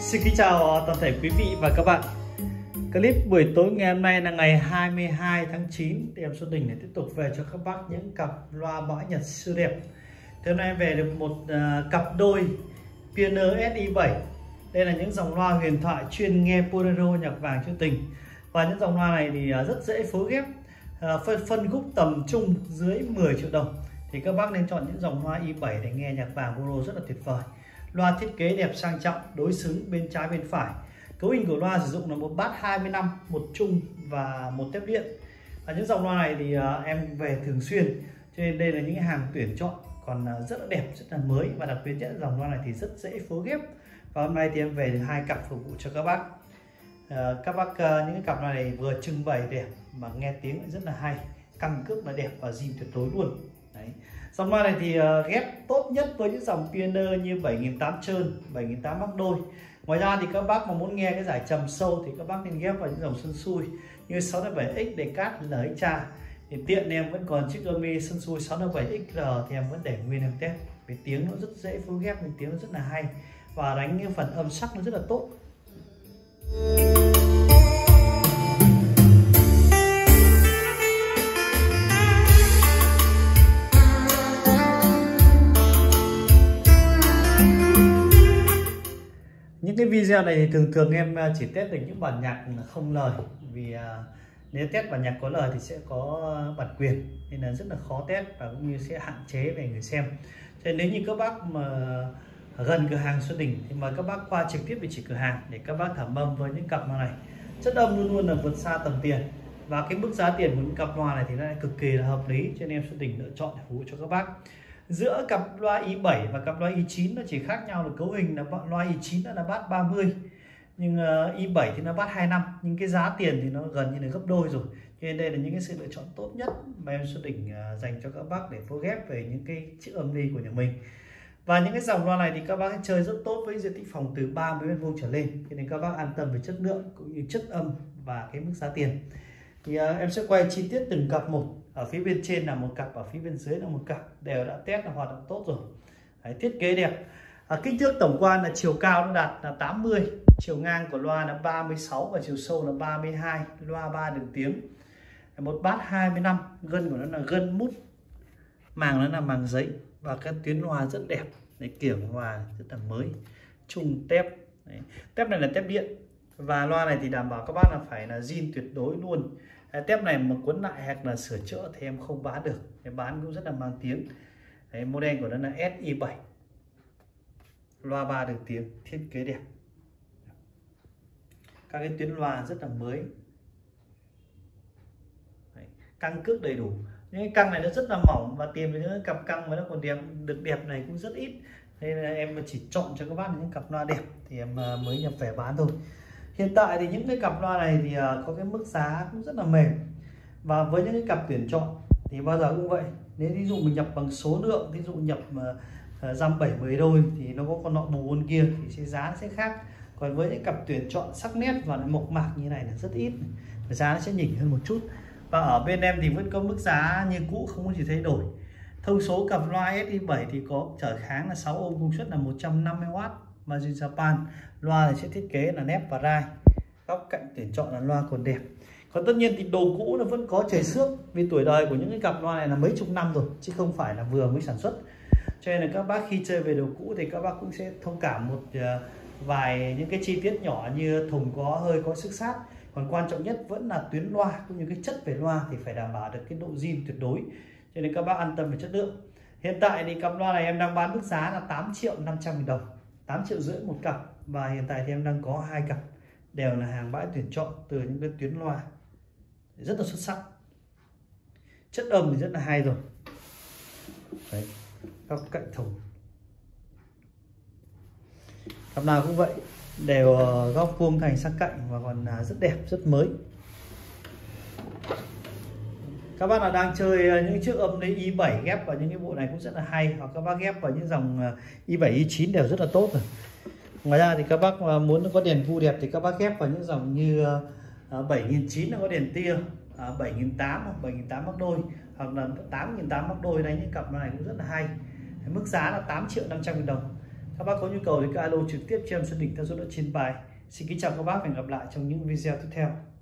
Xin kính chào toàn thể quý vị và các bạn. Clip buổi tối ngày hôm nay là ngày 22 tháng 9 thì em Xuân Đình để tiếp tục về cho các bác những cặp loa bãi Nhật siêu đẹp. Thì hôm nay em về được một cặp đôi Pioneer SI7. Đây là những dòng loa huyền thoại chuyên nghe bolero nhạc vàng trữ tình. Và những dòng loa này thì rất dễ phối ghép, phân khúc tầm trung dưới 10 triệu đồng. Thì các bác nên chọn những dòng loa i7 để nghe nhạc vàng bolero rất là tuyệt vời. Loa thiết kế đẹp sang trọng, đối xứng bên trái bên phải. Cấu hình của loa sử dụng là một bass 25, một trung và một tép điện. Và những dòng loa này thì em về thường xuyên, cho nên đây là những hàng tuyển chọn, còn rất là đẹp, rất là mới. Và đặc biệt nhất dòng loa này thì rất dễ phối ghép. Và hôm nay thì em về được 2 cặp phục vụ cho các bác. Những cái cặp này vừa trưng bày đẹp mà nghe tiếng lại rất là hay, căng cước là đẹp và zin tuyệt đối luôn. Đấy. Dòng loa này thì ghép tốt nhất với những dòng Pioneer như 7800 trơn, 7800 mắc đôi. Ngoài ra thì các bác mà muốn nghe cái giải trầm sâu thì các bác nên ghép vào những dòng sân xui như 657X, Decad, LXA. Thì tiện em vẫn còn chiếc Grammy sân xui 657XL thì em vẫn để nguyên em test. Vì tiếng nó rất dễ phối ghép, nên tiếng nó rất là hay và đánh cái phần âm sắc nó rất là tốt. Những cái video này thì thường em chỉ test được những bản nhạc không lời, vì nếu test bản nhạc có lời thì sẽ có bản quyền nên là rất là khó test và cũng như sẽ hạn chế về người xem. Cho nên nếu như các bác mà gần cửa hàng Xuân Đình thì mời các bác qua trực tiếp địa chỉ cửa hàng để các bác thẩm âm với những cặp loa này. Chất âm luôn luôn là vượt xa tầm tiền, và cái mức giá tiền của những cặp loa này thì nó lại cực kỳ là hợp lý, cho nên em Xuân Đình lựa chọn để phục vụ cho các bác. Giữa cặp loa i7 và cặp loa i9 nó chỉ khác nhau là cấu hình, là loa i9 nó là bass 30 nhưng i7 thì nó bass 25, nhưng cái giá tiền thì nó gần như là gấp đôi rồi. Cho nên đây là những cái sự lựa chọn tốt nhất mà em Xuân Đình dành cho các bác để phối ghép về những cái chiếc âm ly của nhà mình. Và những cái dòng loa này thì các bác chơi rất tốt với diện tích phòng từ 30 m² trở lên, cho nên các bác an tâm về chất lượng cũng như chất âm và cái mức giá tiền. Thì em sẽ quay chi tiết từng cặp một. Ở phía bên trên là một cặp, ở phía bên dưới là một cặp, đều đã test là hoạt động tốt rồi. Đấy, thiết kế đẹp. Kích thước tổng quan là chiều cao nó đạt là 80, chiều ngang của loa là 36 và chiều sâu là 32. Loa 3 đường tiếng, một bass 25, gân của nó là gân mút, màng nó là màng giấy và các tuyến loa rất đẹp. Đấy, kiểu loa rất là mới, chung tép. Đấy, tép này là tép điện và loa này thì đảm bảo các bác là phải là zin tuyệt đối luôn. Tép này mà cuốn lại hoặc là sửa chữa thì em không bán được, em bán cũng rất là mang tiếng. Đấy, model của nó là SI7, loa 3 đường tiếng, thiết kế đẹp, các cái tuyến loa rất là mới. Đấy, căng cước đầy đủ. Những cái căng này nó rất là mỏng và tìm được những cặp căng mà nó còn đẹp, được đẹp này cũng rất ít, nên là em chỉ chọn cho các bác những cặp loa đẹp thì em mới nhập về bán thôi. Hiện tại thì những cái cặp loa này thì có cái mức giá cũng rất là mềm, và với những cái cặp tuyển chọn thì bao giờ cũng vậy. Nếu ví dụ mình nhập bằng số lượng, ví dụ nhập dăm 7-10 đôi thì nó có con nọ bù con kia thì sẽ giá sẽ khác. Còn với những cặp tuyển chọn sắc nét và mộc mạc như này là rất ít, giá nó sẽ nhỉnh hơn một chút. Và ở bên em thì vẫn có mức giá như cũ, không có gì thay đổi. Thông số cặp loa SI7 thì có trở kháng là 6 ohm, công suất là 150W, Made in Japan. Loa thì sẽ thiết kế là nép và rai, góc cạnh tuyển chọn là loa còn đẹp. Còn tất nhiên thì đồ cũ nó vẫn có chảy xước, vì tuổi đời của những cái cặp loa này là mấy chục năm rồi chứ không phải là vừa mới sản xuất. Cho nên là các bác khi chơi về đồ cũ thì các bác cũng sẽ thông cảm một vài những cái chi tiết nhỏ như thùng hơi có xước sát. Còn quan trọng nhất vẫn là tuyến loa cũng như cái chất về loa thì phải đảm bảo được cái độ zin tuyệt đối, cho nên các bác an tâm về chất lượng. Hiện tại thì cặp loa này em đang bán mức giá là 8.500.000 đồng, 8,5 triệu một cặp. Và hiện tại thì em đang có 2 cặp, đều là hàng bãi tuyển chọn từ những cái tuyến loa rất là xuất sắc, chất âm thì rất là hay rồi. Đấy, góc cạnh thùng cặp nào cũng vậy, đều góc vuông thành sắc cạnh và còn rất đẹp, rất mới. Các bác nào đang chơi những chiếc âm đấy i7 ghép vào những cái bộ này cũng rất là hay, hoặc các bác ghép vào những dòng i7 i9 đều rất là tốt rồi. Ngoài ra thì các bác muốn có đèn vu đẹp thì các bác ghép vào những dòng như 7009 là có đèn tia, 7008 hoặc 7008 mắc đôi, hoặc là 8008 mắc đôi. Đấy, những cặp này cũng rất là hay. Mức giá là 8.500.000 đồng. Các bác có nhu cầu thì cứ alo trực tiếp cho em Xuân Đình theo số điện trên bài. Xin kính chào các bác và hẹn gặp lại trong những video tiếp theo.